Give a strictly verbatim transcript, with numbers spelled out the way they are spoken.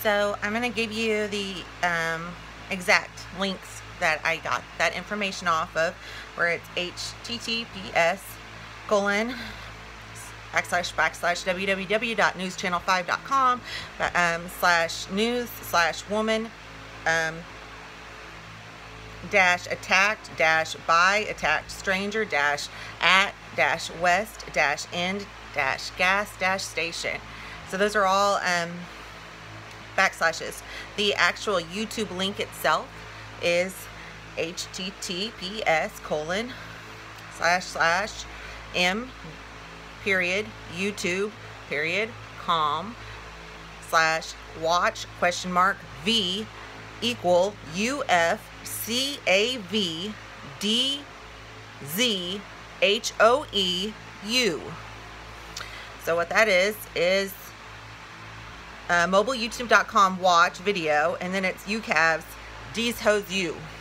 So I'm going to give you the um, exact links that I got that information off of, where it's https colon backslash backslash www dot news channel five dot com um, slash news slash woman um, dash attacked dash by attacked stranger dash at dash west dash end dash gas dash station. So those are all um, backslashes. The actual YouTube link itself is https colon slash slash m period youtube period com slash watch question mark v equal u f c a v d z h o e u. So what that is is uh, mobile youtube dot com watch video, and then it's U C A V's D's Hose U.